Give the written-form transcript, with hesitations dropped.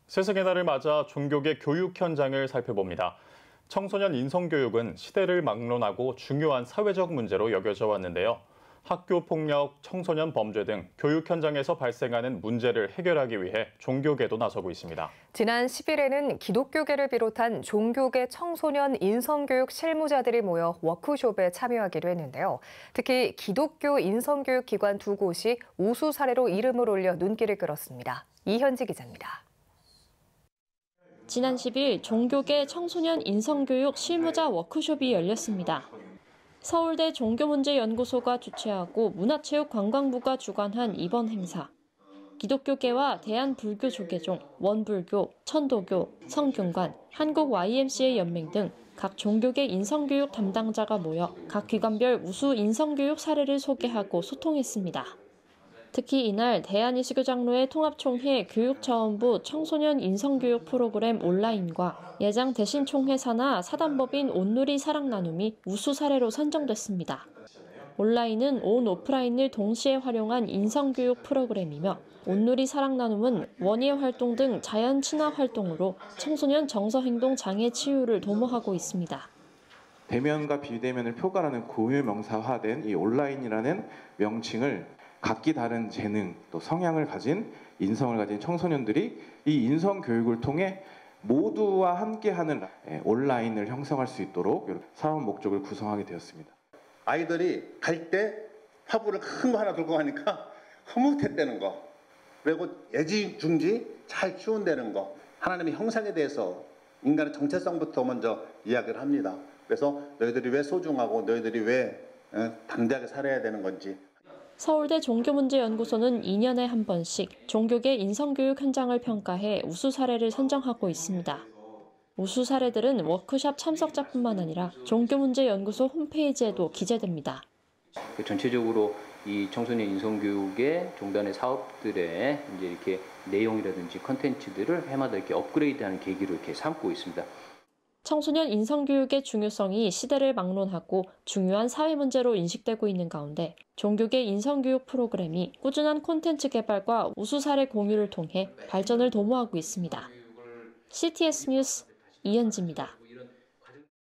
스승의 날을 맞아 종교계 교육 현장을 살펴봅니다. 청소년 인성교육은 시대를 막론하고 중요한 사회적 문제로 여겨져 왔는데요. 학교 폭력, 청소년 범죄 등 교육 현장에서 발생하는 문제를 해결하기 위해 종교계도 나서고 있습니다. 지난 10일에는 기독교계를 비롯한 종교계 청소년 인성교육 실무자들이 모여 워크숍에 참여하기로 했는데요. 특히 기독교 인성교육 기관 두 곳이 우수 사례로 이름을 올려 눈길을 끌었습니다. 이현지 기자입니다. 지난 10일 종교계 청소년 인성교육 실무자 워크숍이 열렸습니다. 서울대 종교문제연구소가 주최하고 문화체육관광부가 주관한 이번 행사. 기독교계와 대한불교조계종, 원불교, 천도교, 성균관, 한국 YMCA 연맹 등 각 종교계 인성교육 담당자가 모여 각 기관별 우수 인성교육 사례를 소개하고 소통했습니다. 특히 이날 대한이수교장로회 통합총회 교육차원부 청소년 인성교육 프로그램 온라인과 예장 대신총회 산하 사단법인 온누리 사랑나눔이 우수 사례로 선정됐습니다. 온라인은 온 오프라인을 동시에 활용한 인성교육 프로그램이며 온누리 사랑나눔은 원예 활동 등 자연 친화 활동으로 청소년 정서행동 장애 치유를 도모하고 있습니다. 대면과 비대면을 표가하는 고유명사화된 이 온라인이라는 명칭을 각기 다른 재능, 또 성향을 가진 인성을 가진 청소년들이 이 인성 교육을 통해 모두와 함께하는 온라인을 형성할 수 있도록 사업 목적을 구성하게 되었습니다. 아이들이 갈 때 화불을 큰 거 하나 들고 가니까 흐뭇했다는 거, 그리고 애지중지 잘 키운다는 거, 하나님의 형상에 대해서 인간의 정체성부터 먼저 이야기를 합니다. 그래서 너희들이 왜 소중하고 너희들이 왜 당대하게 살아야 되는 건지. 서울대 종교문제연구소는 2년에 한 번씩 종교계 인성교육 현장을 평가해 우수 사례를 선정하고 있습니다. 우수 사례들은 워크숍 참석자뿐만 아니라 종교문제연구소 홈페이지에도 기재됩니다. 전체적으로 이 청소년 인성교육의 종단의 사업들의 이제 이렇게 내용이라든지 컨텐츠들을 해마다 이렇게 업그레이드하는 계기로 이렇게 삼고 있습니다. 청소년 인성교육의 중요성이 시대를 막론하고 중요한 사회 문제로 인식되고 있는 가운데 종교계 인성교육 프로그램이 꾸준한 콘텐츠 개발과 우수 사례 공유를 통해 발전을 도모하고 있습니다. CTS 뉴스 이현지입니다.